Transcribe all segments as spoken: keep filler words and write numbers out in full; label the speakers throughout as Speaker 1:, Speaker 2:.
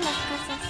Speaker 1: en las casas.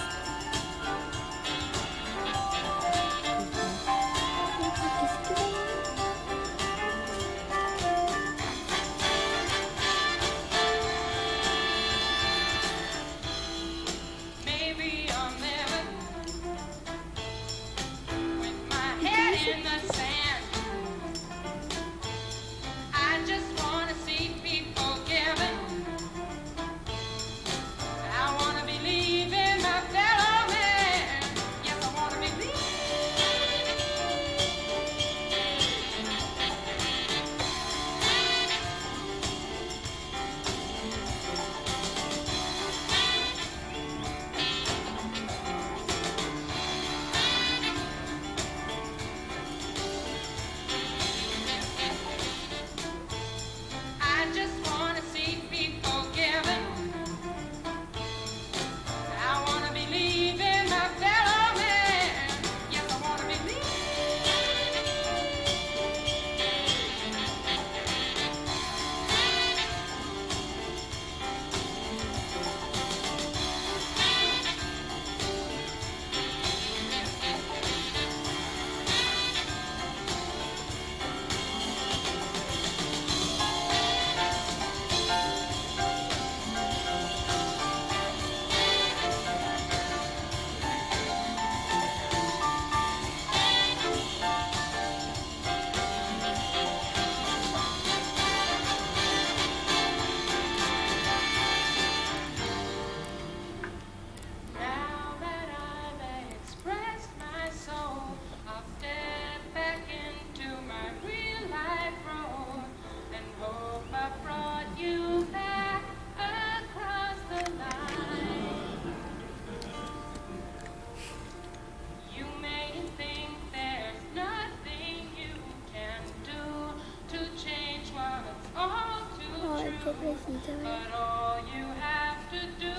Speaker 2: But all you have to do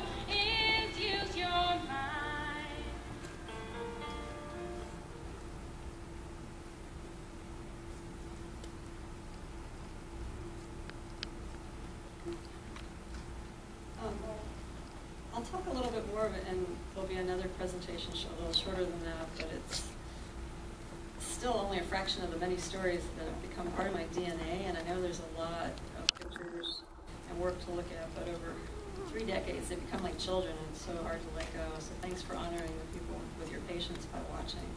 Speaker 2: is use your mind.
Speaker 3: Um, I'll talk a little bit more of it, and there'll be another presentation show, a little shorter than that, but it's still only a fraction of the many stories that have become part of my D N A, and I know there's a lot of pictures and work to look at, but over three decades, they become like children, and it's so hard to let go. So thanks for honoring the people with your patience by watching.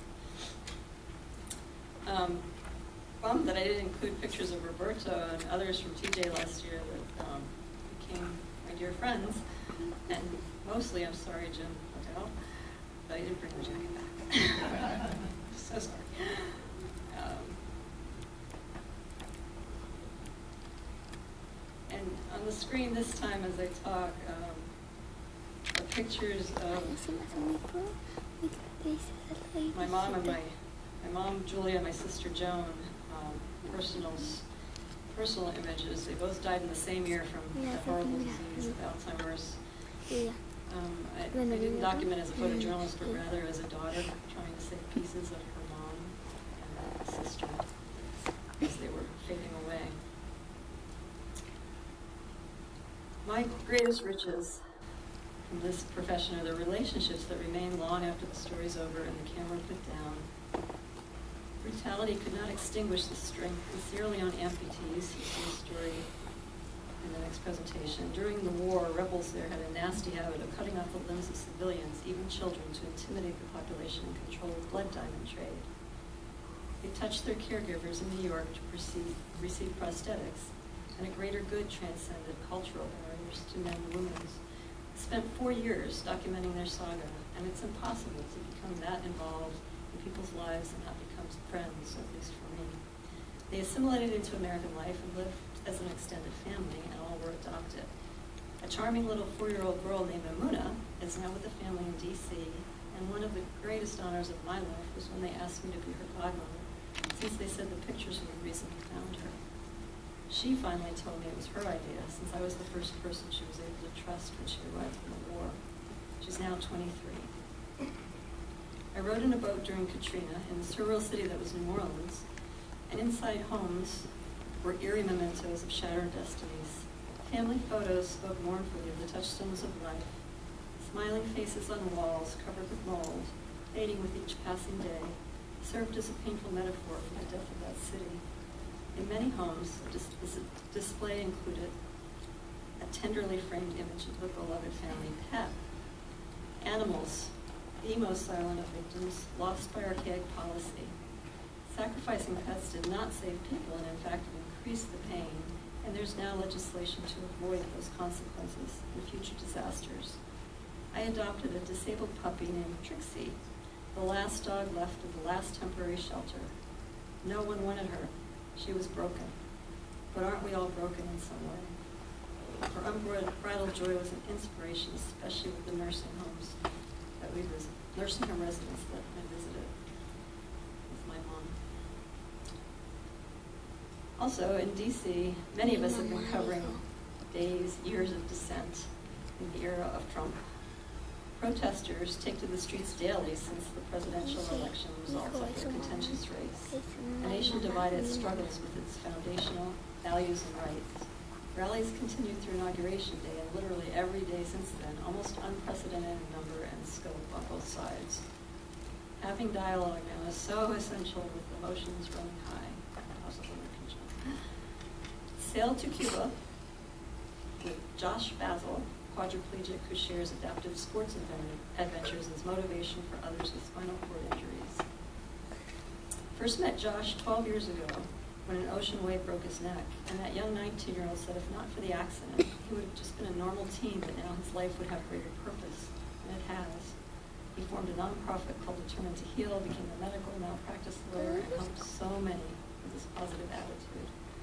Speaker 3: Um, bummed that I didn't include pictures of Roberto and others from T J last year that um, became my dear friends, and mostly, I'm sorry, Jim Hotel, but I didn't bring the jacket back. So sorry. Um, and on the screen this time as I talk, um, are pictures of my mom and my, my mom, Julia, and my sister, Joan, um, personal, personal images. They both died in the same year from the horrible disease of Alzheimer's. Um, I, I didn't document as a photojournalist, but rather as a daughter, trying to save pieces of her mom and her sister as they were fading away. My greatest riches from this profession are the relationships that remain long after the story's over and the camera put down. Brutality could not extinguish the strength in Sierra Leone amputees. You see the story in the next presentation. During the war, rebels there had a nasty habit of cutting off the limbs of civilians, even children, to intimidate the population and control the blood diamond trade. They touched their caregivers in New York to receive, receive prosthetics, and a greater good transcended cultural barriers to men and women. Spent four years documenting their saga, and it's impossible to become that involved in people's lives and not become friends, at least for me. They assimilated into American life and lived as an extended family, and all were adopted. A charming little four-year-old girl named Amuna is now with a family in D C, and one of the greatest honors of my life was when they asked me to be her godmother, since they said the pictures were the reason I found her. She finally told me it was her idea, since I was the first person she was able to trust when she arrived from the war. She's now twenty-three. I rode in a boat during Katrina in the surreal city that was New Orleans, and inside homes were eerie mementos of shattered destinies. Family photos spoke mournfully of the touchstones of life. Smiling faces on walls covered with mold, fading with each passing day, served as a painful metaphor for the death of that city. In many homes, this display included a tenderly framed image of the beloved family pet. Animals, the most silent of victims, lost by archaic policy. Sacrificing pets did not save people and in fact increased the pain, and there's now legislation to avoid those consequences in future disasters. I adopted a disabled puppy named Trixie, the last dog left of the last temporary shelter. No one wanted her. She was broken. But aren't we all broken in some way? Her unbridled joy was an inspiration, especially with the nursing homes that we visited, nursing home residents that I visited with my mom. Also, in D C, many of us have been covering days, years of dissent in the era of Trump. Protesters take to the streets daily since the presidential election results after a contentious race. A nation divided struggles with its foundational values and rights. Rallies continued through Inauguration Day and literally every day since then, almost unprecedented in number and scope on both sides. Having dialogue now is so essential with emotions running high. Sailed to Cuba with Josh Basil, quadriplegic who shares adaptive sports adventures as motivation for others with spinal cord injuries. First met Josh twelve years ago when an ocean wave broke his neck, and that young nineteen-year-old said if not for the accident, he would have just been a normal teen, but now his life would have greater purpose, and it has. He formed a nonprofit called Determined to Heal, became a medical malpractice lawyer, and helped so many with his positive attitude.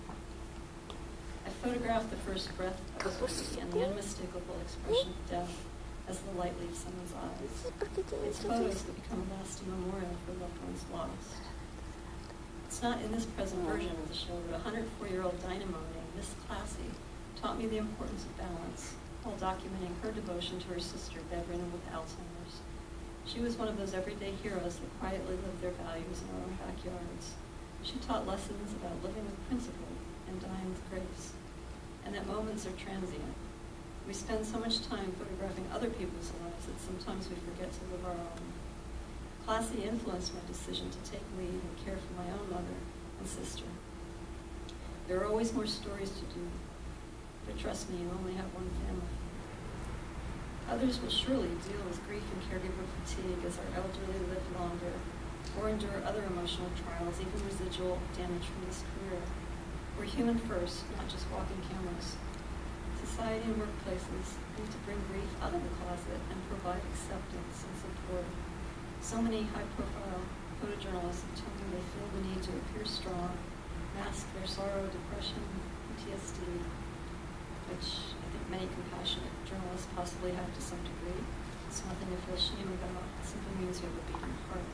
Speaker 3: I photographed the first breath of the baby and the unmistakable expression of death as the light leaves someone's eyes. It's photos that become a lasting memorial for loved ones lost. It's not in this present version of the show, but a one hundred four-year-old dynamo named Miss Classy taught me the importance of balance while documenting her devotion to her sister bedridden with Alzheimer's. She was one of those everyday heroes that quietly lived their values in our own backyards. She taught lessons about living with principle and dying with grace, and that moments are transient. We spend so much time photographing other people's lives that sometimes we forget to live our own. Classy influenced my decision to take leave and care for my own mother and sister. There are always more stories to do, but trust me, you only have one family. Others will surely deal with grief and caregiver fatigue as our elderly live longer, or endure other emotional trials, even residual damage from this career. We're human first, not just walking cameras. Society and workplaces need to bring grief out of the closet and provide acceptance and support. So many high-profile photojournalists have told me they feel the need to appear strong, mask their sorrow, depression, P T S D, which I think many compassionate journalists possibly have to some degree. It's nothing to feel shame about. It simply means you have a beating heart.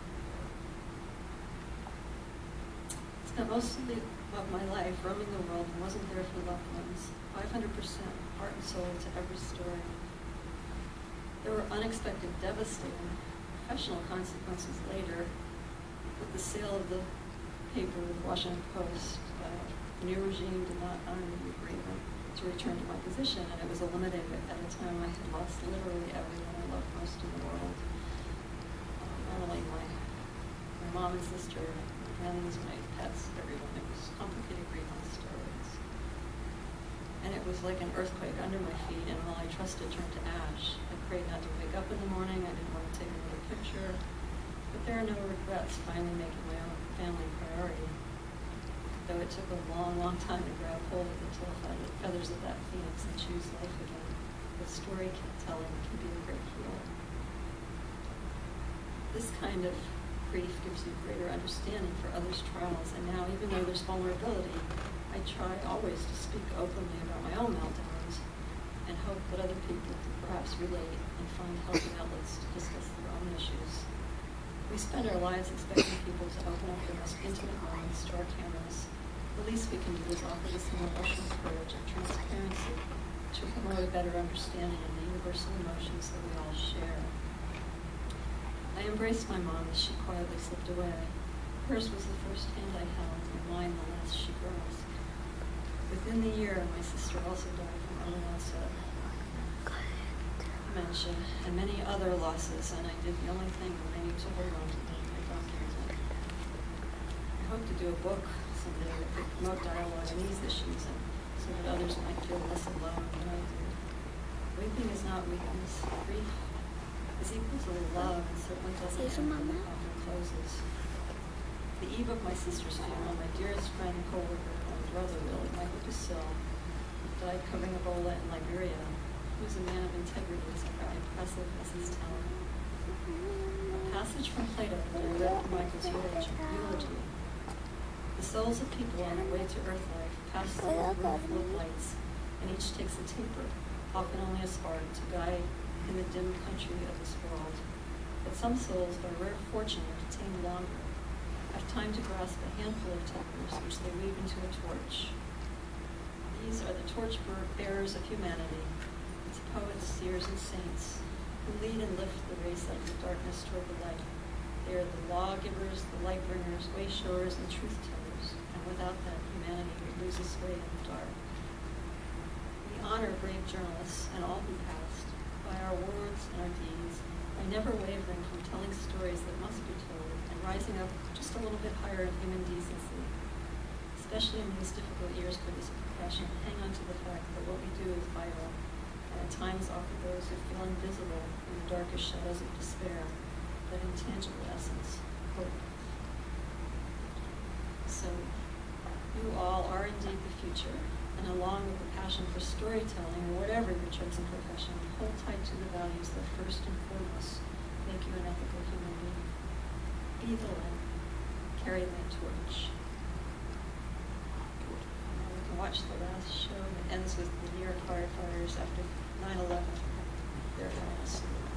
Speaker 3: Spent most of, the, of my life roaming the world and wasn't there for loved ones. five hundred percent heart and soul to every story. There were unexpected, devastating professional consequences later with the sale of the paper, the Washington Post. Uh, the new regime did not honor the agreement to return to my position, and it was eliminated at a time I had lost literally everyone I loved most in the world. Uh, not only my, my mom and sister, friends, my pets, everyone. It was complicated grief on steroids. And it was like an earthquake under my feet, and all I trusted turned to ash. I prayed not to wake up in the morning. I didn't want to take another picture. But there are no regrets finally making my own family priority. Though it took a long, long time to grab hold of the tail feathers of that phoenix and choose life again. The storytelling can be a great healer. This kind of grief gives you greater understanding for others' trials, and now, even though there's vulnerability, I try always to speak openly about my own meltdowns and hope that other people can perhaps relate and find healthy outlets to discuss their own issues. We spend our lives expecting people to open up their most intimate moments to our cameras. The least we can do is offer the same emotional courage and transparency to promote a better understanding of the universal emotions that we all share. I embraced my mom as she quietly slipped away. Hers was the first hand I held, and mine the last she grasped. Within the year, my sister also died from early onset. dementia, and many other losses, and I did the only thing that I knew to hold on to them, my document. I hope to do a book someday that could promote dialogue on these issues, and so that others might feel less alone than I do. Weeping is not weakness. Grief is equal to love, and certainly doesn't end when the coffin closes. The eve of my sister's funeral, my dearest friend, co-worker, and brother, really, Michael Dussel, died covering Ebola in Liberia. He was a man of integrity, as impressive as his talent. A passage from Plato that I read from Michael's eulogy. The souls of people on their way to earth life pass through a room full of lights, and each takes a taper, often only a spark, to guide in the dim country of this world. But some souls, by rare fortune, are detained longer, have time to grasp a handful of tapers, which they weave into a torch. These are the torch bearers of humanity, its poets, seers, and saints, who lead and lift the race out of the darkness toward the light. They are the lawgivers, the light bringers, way showers, and truth tellers, and without them, humanity would lose its way in the dark. We honor brave journalists and all who passed by our words and our deeds, by never wavering from telling stories that must be told and rising up just a little bit higher in human decency. Especially in these difficult years for this profession, hang on to the fact that what we do is vital, and at times offer those who feel invisible in the darkest shadows of despair that intangible essence, hope. So, you all are indeed the future, and along with the passion for storytelling, or whatever your chosen profession, hold tight to the values that first and foremost make you an ethical human being. Be the light, carry the torch. And we can watch the last show that ends with the New York firefighters after nine eleven. Their last.